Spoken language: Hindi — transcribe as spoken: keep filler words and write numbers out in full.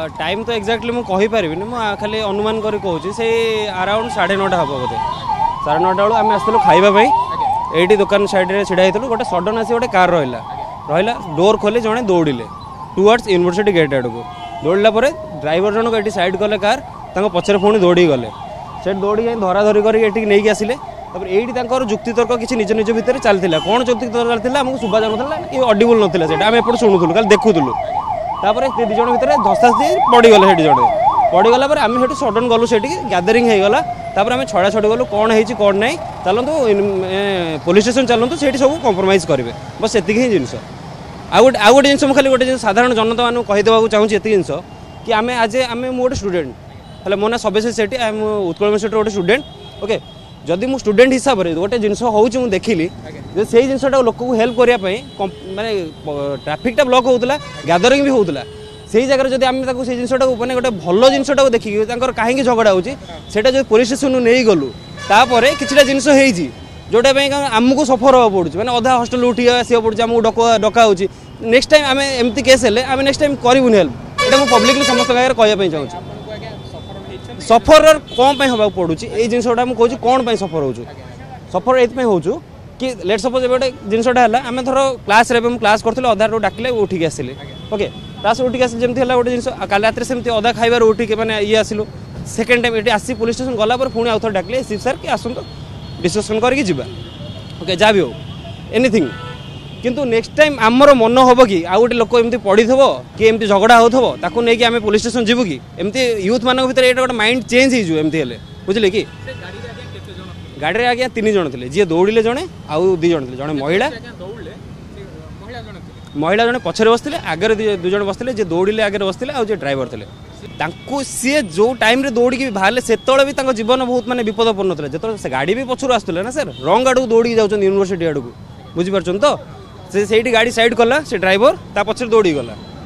टाइम तो एक्जाक्टली मुझे कहीपरि मुझे खाली अनुमान कर कहूँ से अराउंड साढ़े नौटा हम बोधे साढ़े नौटा बेलू आम आसलु खाइबा ये दुकान साइड ढड़ा होती गोटे सडन आसी गोटे कार रहा रहा डोर खोले जड़े दौड़े टुवर्ड्स यूनिवर्सिटी गेट आड़ को दौड़ा ड्राइवर जनक ये साइड कले कार पचर पुणी दौड़ी गले से दौड़ी जाए धरा धरी करके आसिले ये जुक्ति तर्क किसी निज निज भितर चलता कौन जुक्ति तर्क चलता आमको शुभा जाना कि अडिबुल नाला से आम एपट शुणुलु खाली देखुलु तापर दिज जन भितर धसा पड़गले से जड़े पड़गला आम से सडन गलु से गैदरिंग होगला तापर आम छड़ा छड़ी गलु कौन है कौन ना चलतु पुलिस स्टेशन चलतु से सब कंप्रोमाइज करेंगे बस से ही जिनस आउ गोटे आउ गोटे जिन खाली गोटे साधारण जनता मानू कहीदेवा चाहूँ ये जिन कि आम आज आम गोटे स्टूडेंट हेल्ले मो ना Sabyasachi Sethi I am Utkal university गोटे स्टूडेंट ओके जदि मु स्टूडेंट हिसाब से गोटे जिन हूँ देखिली से जिनटा लोक को हेल्प करने माने ट्राफिकटा ब्लॉक होता गैदरिंग भी होता से जगह जब आम से जिनटा मैंने गोटे भल जिनटा देखिए कहीं झगड़ा होटा जो पुलिस स्टेशन नहीं गलु तापर किसी जिनस जोटा आमको सफर हाँ पड़े मैंने अधा हॉस्टल उठी आसो पड़े आमको डका डका हो नेक्स्ट टाइम आम एमती केस हेल्ले आम नेक्स्ट टाइम करूँ हेल्प ये पब्लिकली समस्त आगे कहवाई चाहूँ सफर कौन हाँ पड़ू ये जिनसा मुझे कौन सफर हो सफर ये हो कि लेट सपोज गोटे जिनसा है आम धर क्लास क्लास करें अधा डाकिले उठिक आसिले ओके क्लास उठिक आस जमी है गोटे जिन काल रात सेमती अधा खाइबार उठिक मैंने ये आसिलु सेकेंड टाइम ये आसी पुलिस स्टेशन गला पुणी आउ थे डाकिले सी सार कि आसतु डिस्कसन करके जीवा ओके जहाँ भी हो एनीथिंग किंतु नेक्स्ट टाइम आमर मन हम कि आउ गोटे लोक एमती पड़ी थो कि एमती झगड़ा हो नहीं कि आम पुलिस स्टेशन जीवु कि एमती यूथ मान भर ये गोटे माइंड चेंज हो एमती हेल्ले बुझे कि गाड़ी में आज्ञा तीन जन थे जी दौड़े जड़े आउ दी जन थे जड़े महिला महिला जड़े पछरे बसते आगे दुज बसते जी दौड़े आगे बसते आउ ड्राइवर थे सी जो टाइम रे दौड़ी बाहर से भी जीवन बहुत माने विपदपूर्ण थे जो से गाड़ी भी पछर आसुले ना सर रंग आड़ को दौड़ी जाऊँ यूनिवर्सिटी आड़ को बुझीपार तो से गाड़ी साइड कला से ड्राइवर ता पछरे दौड़ी गला